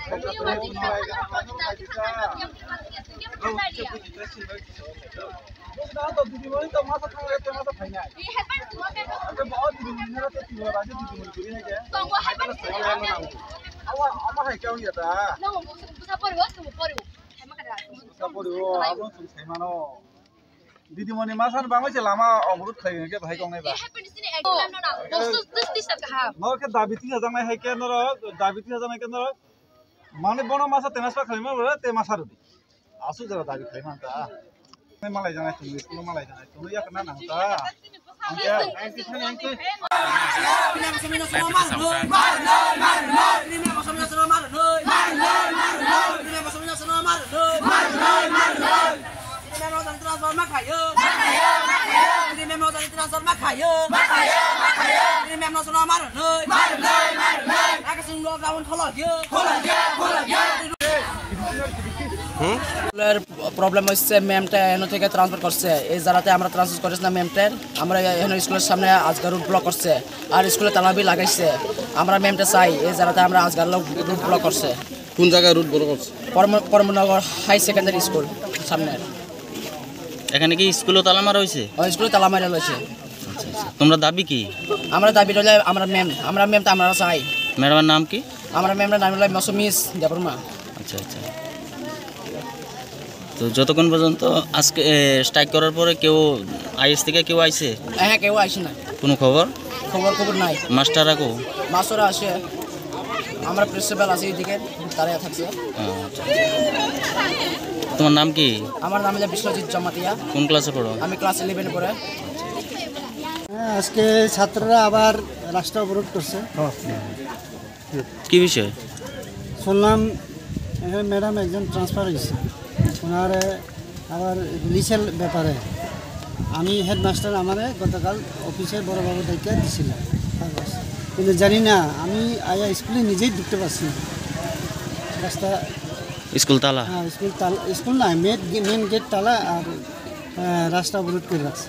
दीदी तो मासा थांगे ते मासा फाइना अरे बहुत दीदी मेरा तो तीन बार दीदी मुझे पूरी है क्या आमा है क्या हुआ था ना वो बुसा पड़ो तो पड़ो है मत करा बुसा पड़ो आप लोग तुम सही मानो दीदी मने मासा बांगो से लामा अमरुद खाएंगे क्या भाई कौन है बा ये हैपन इसने एकदम ना दोस्त दिस तक हा मगर के दाबिती हजाना है क्या नर दाबिती हजाना के नर माने बनो मासा तेनासपा खाइमा बरे ते मासा रुदी आसु जरा दाबि खाइमा ता मैं मलाई जाना तुम स्कूल मलाई जाना तुम या करना ना ता क्या प्रॉब्लम হচ্ছে ম্যামটা এখান থেকে ট্রান্সফার করছে এই জায়গাতে আমরা ট্রান্সফার করেছি না ম্যামটার আমরা এখানে স্কুলের সামনে আজকাল রুট ব্লক করছে আর স্কুলে তালাবি লাগাইছে আমরা ম্যামটা চাই এই জায়গাতে আমরা আজকাল রুট ব্লক করছে কোন জায়গায় রুট ব্লক করছে পরমনগর হাই সেকেন্ডারি স্কুল সামনে এখানে কি স্কুলও তালা মারা হয়েছে স্কুলে তালা মারা হয়েছে তোমরা দাবি কি আমরা দাবি হলে আমরা ম্যামটা আমরা চাই ম্যাডামের নাম কি আমরা ম্যামটার নাম হলো মৌসুমিস দেববর্মা আচ্ছা আচ্ছা তো যতক্ষণ পর্যন্ত আজকে স্ট্রাইক করার পরে কেউ আইএস থেকে কেউ আইছে হ্যাঁ কেউ আইছে না কোনো খবর নাই মাস্টাররা কো মাস্টাররা আসে আমরা প্রিন্সিপাল আছি এদিকে দাঁড়িয়ে থাকছে তোমার নাম কি আমার নাম হলো বিশ্বজিৎ জমাতিয়া কোন ক্লাসে পড়ো আমি ক্লাস 11 পড়ে আজকে ছাত্ররা আবার রাস্তা অবরোধ করছে কি বিষয় শুনলাম ম্যাডাম একজন ট্রান্সফার হয়েছে ওনার আবার রিলিজের ব্যাপারে আমি হেডমাস্টার আমারে গতকাল অফিসে বড়বাবু দায়িত্ব দিয়েছিলাম কিন্তু জানি না আমি আয়া স্কুলে নিজেই ঢুকতে পারছি রাস্তা স্কুল তালা হ্যাঁ স্কুল না মেন গেট তালা আর রাস্তা অবরোধ করে রাখছে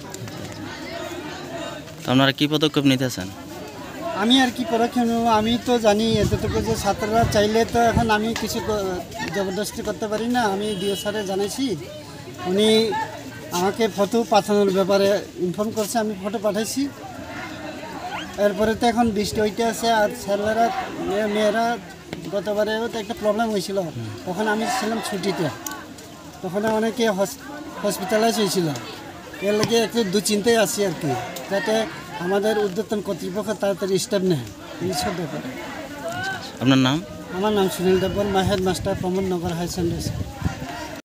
আপনারা কি পদক্ষেপ নিতেছেন আমি আর কি পদক্ষেপ নেব আমি তো জানি এতটুকু যে ছাত্ররা চাইলে তো এখন আমি কিছু জবরদস্তি করতে পারি না আমি ডিও স্যারে জানাইছি উনি আমাকে ফটো পাঠানোর ব্যাপারে ইনফর্ম করছে আমি ফটো পাঠাইছি এরপরে তো এখন বৃষ্টি হইতে আছে আর ছেলেরা মেয়েরা গতবারেও তো একটা প্রবলেম হয়েছিল তখন আমি ছিলাম ছুটিতে তখন অনেকে হসপিটালাইজ হয়েছিল এর লাগে একটু দুশ্চিন্তায় আছি আর কি যাতে আমাদের উদ্যোতন কর্তৃপক্ষ তাড়াতাড়ি স্টেপ নেয় এইসব ব্যাপারে আপনার নাম আমার নাম Sunil Debbarma headmaster Pramodnagar high secondary school